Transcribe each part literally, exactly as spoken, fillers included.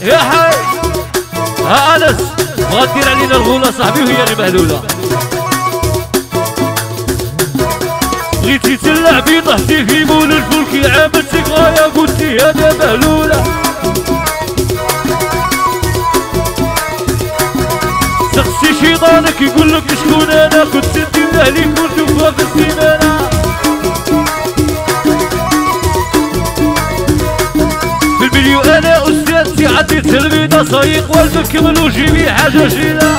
يا حي ها انس بغا دير علينا الغوله صاحبي وهي اللي مهلوله. بغيتي تلعبي طحتي في مول الفلك عاملتك غايه قلتي انا مهلوله. سقسي شيطانك يقول لك شكون انا كنت ندير عليك كنت في السيمانه. في الفيديو انا استاذتي عديت البيضه سايق والدك ملوجي بي حاجه جيله.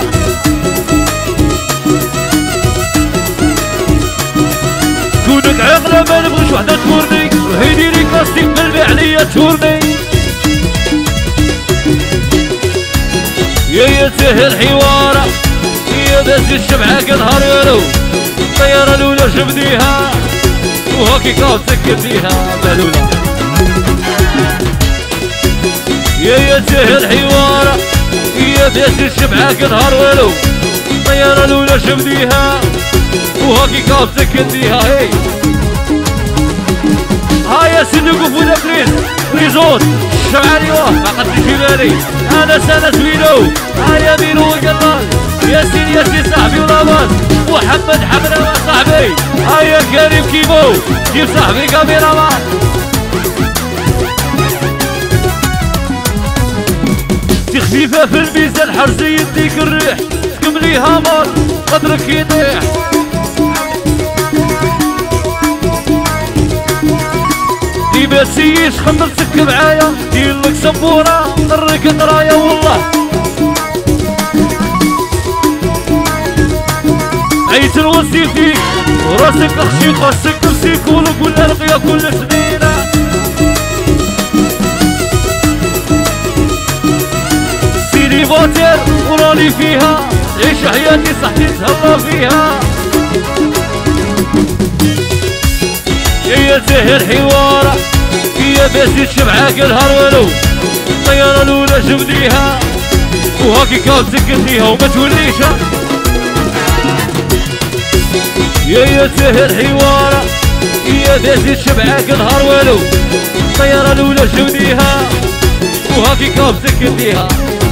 كونك عاقله ما نبغيش وحده تورني وهيدي لي كاستي قلبي عليا تورني. يا يا سهل حواره يا باس الشمعة كنهار والو الطيارة الأولى جبديها وهاكي كاو سكتيها مهلولة. يا يا سهل حواره يا باس الشمعة كنهار والو الطيارة الأولى جبديها وهاكي كاو سكتيها. هي هايا سنوقف ولا بليز ريزوت الشمعة اليوه ما قدش في بالي انا سنة وينو هايا مينو وقلال ياسين ياسين صاحبي ولاباس محمد حمراء صاحبي هايا كريم كيمو جيب صاحبي كاميرا مان. سي خفيفة في الميزان حرزي يديك الريح كمليها مال قدرك يطيح. ديما سيش خمرتك معايا ديرلك سبورة نرك درايا والله. عيت الوصي فيك وراسك اخشي خاصك نفسي كولك ولا رقيا كل سنينة. سيدي فاتر وراني فيها عيش حياتي صحتي تهلا فيها. يا سهل حواره يا باسي الشمعة كنهار والو الطيارة الأولى جبديها وهاكي كاو سكتيها وما توليش. يا يا سهل حواره يا باسي الشمعة كنهار والو الطيارة الأولى جبديها وهاكي كاو سكتيها.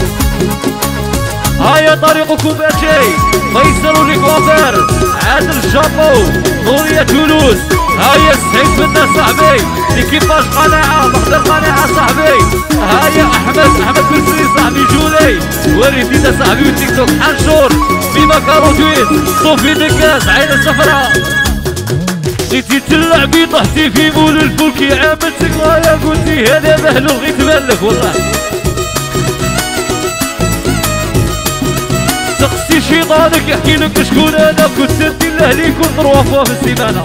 هيا طريقكم باشي فيصل ليكوافير عادل الشابو نورية تولوز. هيا سعيد بنا صاحبي لكيفاش قناعة مقدر قناعة صاحبي. هيا احمد احمد بن صاحبي جولي وريدينا صاحبي وتيك توك حنشور بما كاروتويت صوفي دكاس عين الصفراء. بغيتي تلعبي طحتي في مول الفلكي عاملتك غاية قلتي هذا مهلو غيت مالك والله. سقسي شيطانك يحكي لك شكون انا كنت ندير لاهلي كل ثروة فوا في السيمانة.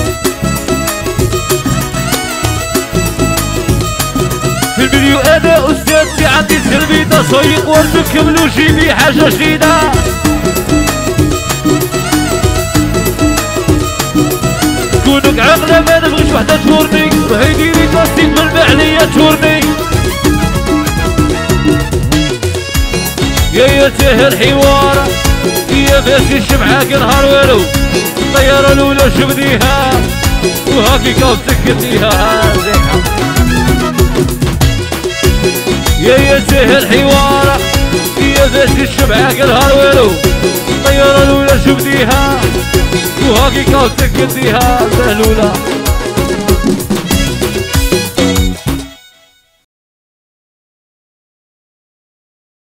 في الفيديو انا استاذتي عندي تلميذة سايق وردك ملوجي بي حاجة جديدة. كونك عاقلة ما نبغيش وحدة تورني وهيدي لي كاستي قلبي عليا تورني. يا يا سهل حواره يا باسي الشمعة كنهار والو الطيارة الأولى جبديها وهاكي كاو سكتيها زيحة. يا يا سهل حواره يا باسي الشمعة كنهار والو الطيارة الأولى جبديها وهاكي كاو سكتيها مهلولة.